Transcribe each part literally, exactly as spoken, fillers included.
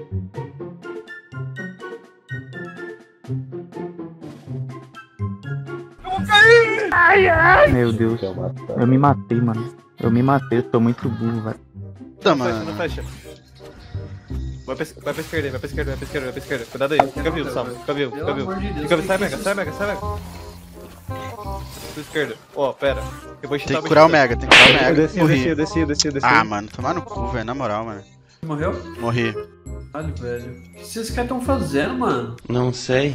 Ai, ai. Meu Deus, eu me matei, mano. Eu me matei, eu tô muito burro, velho. Tá, mano. Não fecha, não fecha. Vai pra, vai pra esquerda, vai pra esquerda, vai pra esquerda, vai pra esquerda. Cuidado aí, fica vivo, Salvo. Fica vivo, fica vivo. Fica vivo, sai, Mega, sai, Mega, sai, Mega. Pra esquerda. Ó, oh, pera. Eu vou tem que curar o Mega, tem que curar o Mega. Eu desci, eu desci, eu desci, eu desci, eu desci. Ah, mano, tomar no cu, velho, na moral, mano. Morreu? Morri. Caralho, velho. O que esses caras tão fazendo, mano? Não sei.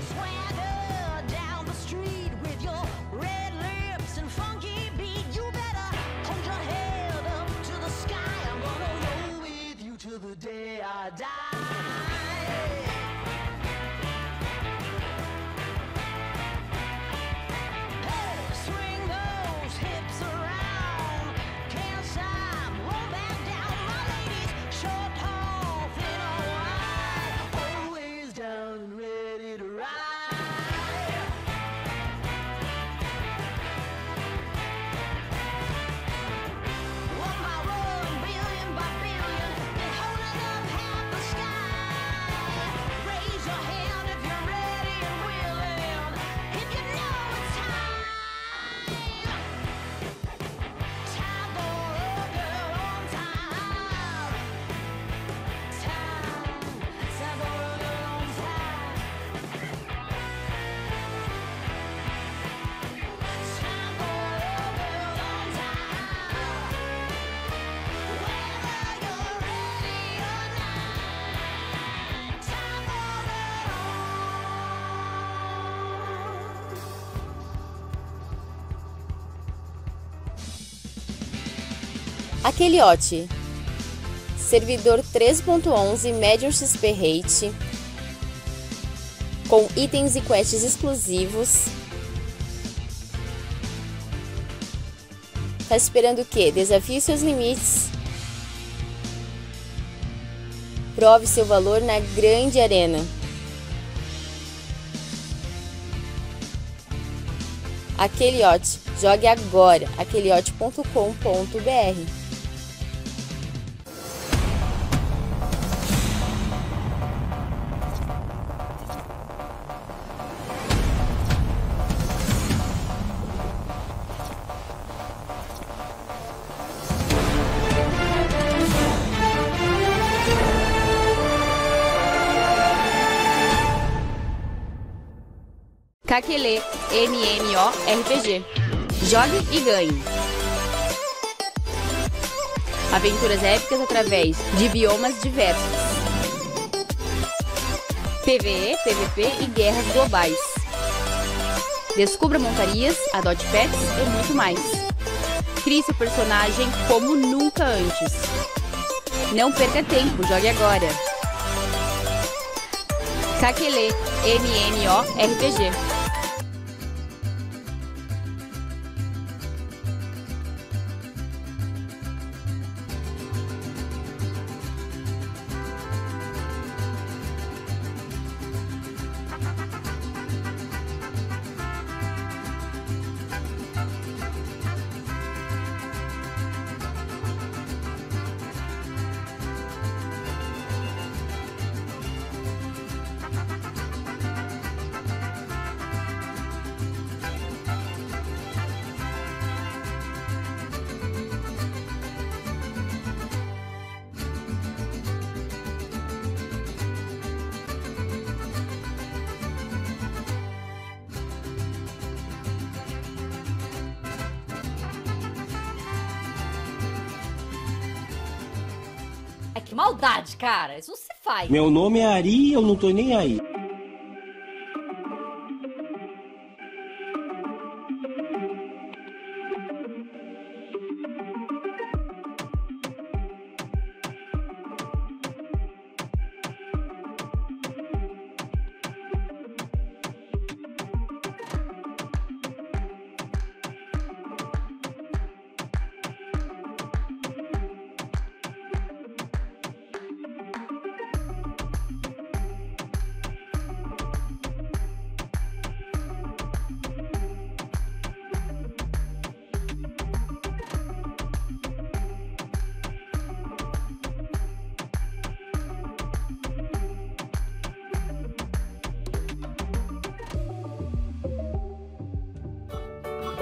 Aqueliote, servidor três ponto onze, médium X P rate, com itens e quests exclusivos. Tá esperando o quê? Desafie seus limites. Prove seu valor na grande arena. Aqueliote, jogue agora, aqueliote ponto com ponto br. Kakele, M M O R P G. Jogue e ganhe. Aventuras épicas através de biomas diversos. P V E, P V P e guerras globais. Descubra montarias, adote pets e muito mais. Crie seu personagem como nunca antes. Não perca tempo, jogue agora. Kakele, M M O R P G. Que maldade, cara. Isso não se faz. Meu nome é Ari e eu não tô nem aí.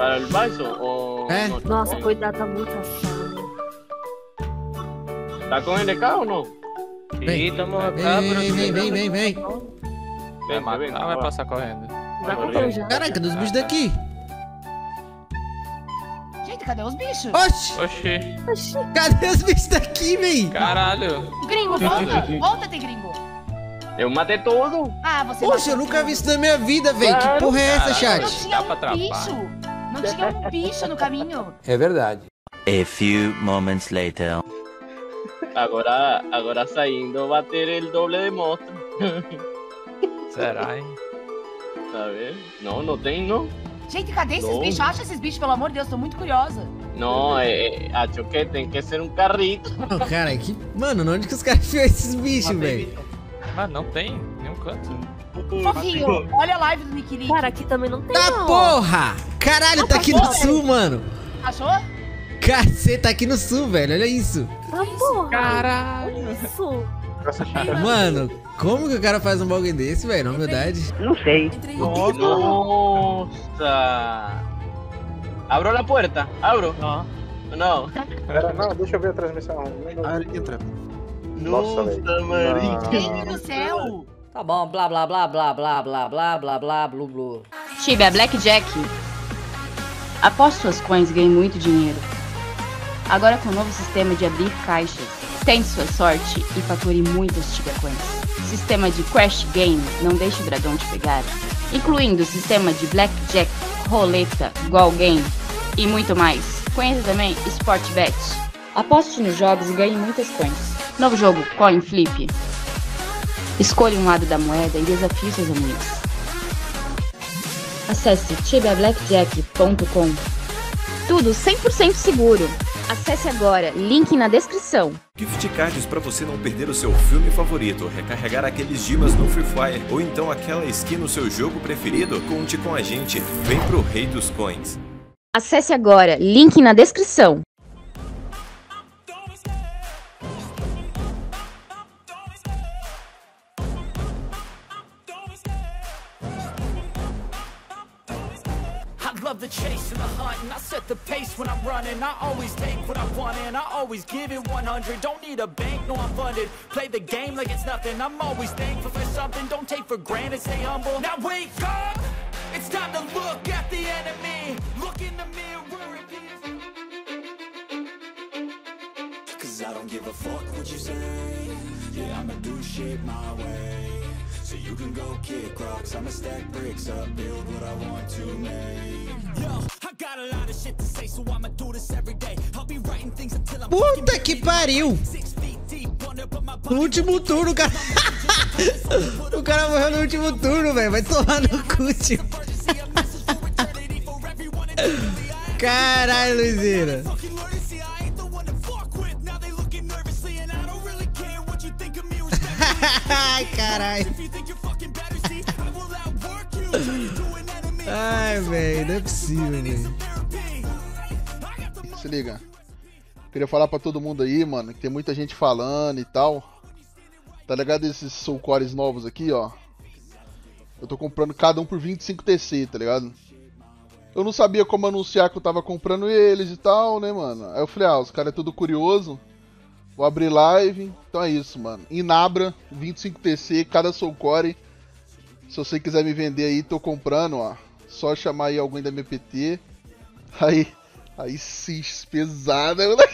para el vaso o É? no? Nossa, cuidado, tá muito assado. Tá com N K ou não? Vem. Ih, tamo Vem, vem, vem, vem, vem, vem. Vai matar, vai passar correndo. Já comprou já. Caraca, cadê os bichos daqui? Gente, cadê os bichos? Oxi! Oxi, Oxi. Cadê os bichos daqui, véi? caralho. Gringo, volta! Volta, tem gringo! Eu matei todo. Ah, você Poxa, eu matou nunca tudo. vi isso na minha vida, véi. Que porra é essa, Caralho. Não chat? tinha Dá pra um atrapar. bicho! Não tinha um bicho no caminho! É verdade. A few moments later. Agora, agora saindo va a ter el doble de monstro. Será, hein? Tá vendo? Não, não tem, não. Gente, cadê esses Não. bichos? Acha esses bichos, pelo amor de Deus, tô muito curiosa. Não, é, é, acho que tem que ser um carrito. Não, cara, que... Mano, onde que os caras enfiam esses bichos, véi? Mas não tem nenhum canto. Fofinho, olha a live do Nick Nick. Cara, aqui também não tem, Tá não. porra! Caralho, tá aqui no sul, mano. Achou? Cacete, tá aqui no sul, velho. Olha isso. Ah, porra. Caralho. Olha isso. Mano, como que o cara faz um bagulho desse, velho? Na verdade. Não sei. Nossa. Abro a puerta, abro. Não. Não. Pera, não, deixa eu ver a transmissão. Ah, entra. Nossa, velho. Maria. Gente do céu! Tá bom, blá blá blá blá blá blá blá blá blá blu blu. Tibia Blackjack. Após suas coins, ganhe muito dinheiro. Agora com o novo sistema de abrir caixas, tente sua sorte e fature muitas Tibia Coins. Sistema de Crash Game, não deixe o dragão te pegar. Incluindo o sistema de Blackjack, roleta, Goal Game e muito mais. Conheça também Sportbet. Aposte nos jogos e ganhe muitas coins. Novo jogo, Coin Flip. Escolha um lado da moeda e desafie seus amigos. Acesse tibia blackjack ponto com. Tudo cem por cento seguro. Acesse agora, link na descrição. Gift cards para você não perder o seu filme favorito, recarregar aqueles dimas no Free Fire ou então aquela skin no seu jogo preferido? Conte com a gente, vem pro Rei dos Coins. Acesse agora, link na descrição. Love the chase and the hunt, and I set the pace when I'm running. I always take what I want and I always give it one hundred. Don't need a bank, no I'm funded. Play the game like it's nothing. I'm always thankful for something. Don't take for granted, stay humble. Now wake up, it's time to look at the enemy. Look in the mirror if it's... Cause I don't give a fuck what you say. Yeah, I'ma do shit my way. So you can go kick rocks, I'ma stack bricks up, build what I want to make. Yo, I got a lot of shit to say, so I'ma do this every day. I'll be writing things until I'm Puta que pariu! No último turno, cara. O cara morreu no último turno, velho. Vai tomar no cu, tio. Caralho, Luizira. Ai, caralho. Ai, velho, não é possível, velho. Se liga. Queria falar pra todo mundo aí, mano, que tem muita gente falando e tal. Tá ligado esses Soul Cores novos aqui, ó? Eu tô comprando cada um por vinte e cinco T C, tá ligado? Eu não sabia como anunciar que eu tava comprando eles e tal, né, mano? Aí eu falei, ah, os caras é tudo curioso. Vou abrir live, então é isso, mano. Inabra, vinte e cinco T C, cada Soul Core. Se você quiser me vender aí, tô comprando, ó. Só chamar aí alguém da M P T. Aí, aí cis pesada. O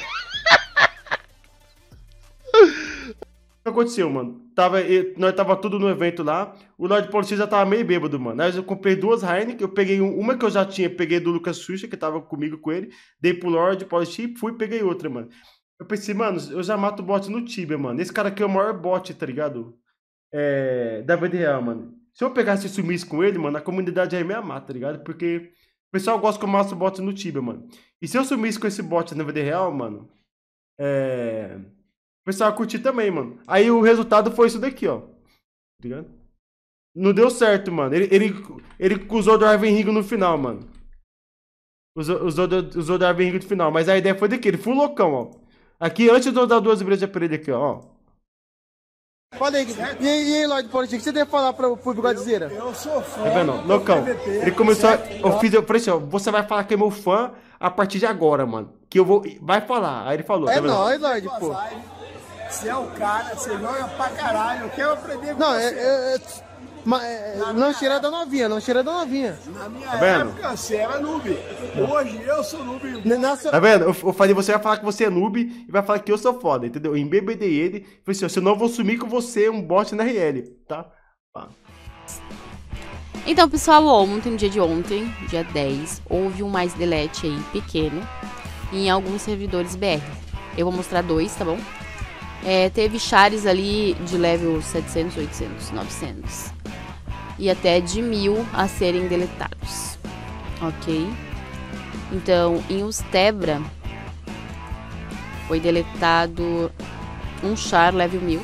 que aconteceu, mano? Tava, eu, nós tava tudo no evento lá. O Lord Policy já tava meio bêbado, mano. Aí eu comprei duas Heineken. Eu peguei um, uma que eu já tinha, peguei do Lucas Xuxa, que tava comigo com ele. Dei pro Lord Policy, fui e peguei outra, mano. Eu pensei, mano, eu já mato o bot no Tibia, mano. Esse cara aqui é o maior bot, tá ligado? É, da vida real, mano. Se eu pegasse e sumisse com ele, mano, a comunidade aí me amar, tá ligado? Porque o pessoal gosta que eu mato o bot no Tibia, mano. E se eu sumisse com esse bot na vida real, mano, é... o pessoal ia curtir também, mano. Aí o resultado foi isso daqui, ó. Tá ligado? Não deu certo, mano. Ele, ele, ele usou do Arven Ringo no final, mano. Usou, usou, usou do Arven Ringo no final. Mas a ideia foi daqui. Ele foi um loucão, ó. Aqui, antes de eu dar duas brejas pra ele aqui, ó. Falei, e aí, e aí Lorde Paulistinha, o que você tem que falar pro, pro Bigodezeira? Eu sou fã. Tá vendo? Loucão. Ele começou. A, eu fiz, eu falei assim, ó, você vai falar que é meu fã a partir de agora, mano. Que eu vou. Vai falar. Aí ele falou. É tá vendo? nóis, Lorde, pô. Você é o cara, você joga pra caralho. Eu quero aprender com não, você. É, é, é, mas, é, não cheira da novinha, não cheira da novinha. Na minha Tá vendo? época, você era noob. Hoje eu sou noob. Nessa... Tá vendo? Eu, eu falei, você vai falar que você é noob e vai falar que eu sou foda, entendeu? Eu embebedei ele. Falei assim, ó, senão eu vou sumir com você, um bot na R L, tá? Tá. Então, pessoal, ontem, no dia de ontem, dia dez, houve um mais delete aí pequeno em alguns servidores B R. Eu vou mostrar dois, tá bom? É, teve chares ali de level setecentos, oitocentos, novecentos e até de mil a serem deletados, ok? Então, em Ustebra foi deletado um char level mil.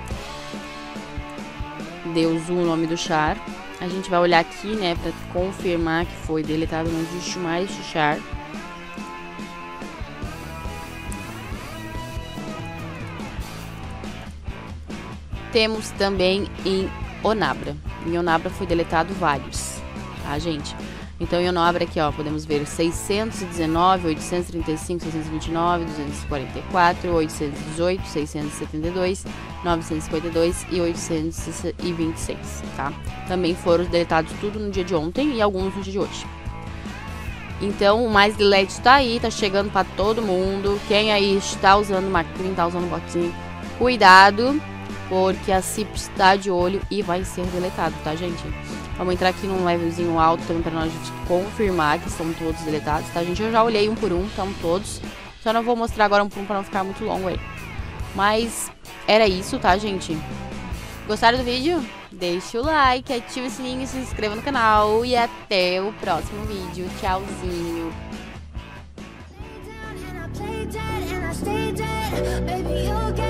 Deu zoom o nome do char. A gente vai olhar aqui, né, pra confirmar que foi deletado, não existe mais char. Temos também em Onabra. Em Onabra foi deletado vários, tá, gente? Então, em Onabra aqui, ó, podemos ver seiscentos e dezenove, oitocentos e trinta e cinco, seiscentos e vinte e nove, duzentos e quarenta e quatro, oitocentos e dezoito, seiscentos e setenta e dois, novecentos e cinquenta e dois e oitocentos e vinte e seis, tá? Também foram deletados tudo no dia de ontem e alguns no dia de hoje. Então, o mais delete tá aí, tá chegando pra todo mundo. Quem aí está usando McCree, tá usando botinho, cuidado, porque a C I P está de olho e vai ser deletado, tá, gente? Vamos entrar aqui num levelzinho alto também pra nós gente confirmar que estão todos deletados, tá, gente? Eu já olhei um por um, estão todos. Só não vou mostrar agora um por um pra não ficar muito longo aí. Mas era isso, tá, gente? Gostaram do vídeo? Deixa o like, ative o sininho, se inscreva no canal e até o próximo vídeo. Tchauzinho! Baby, you'll get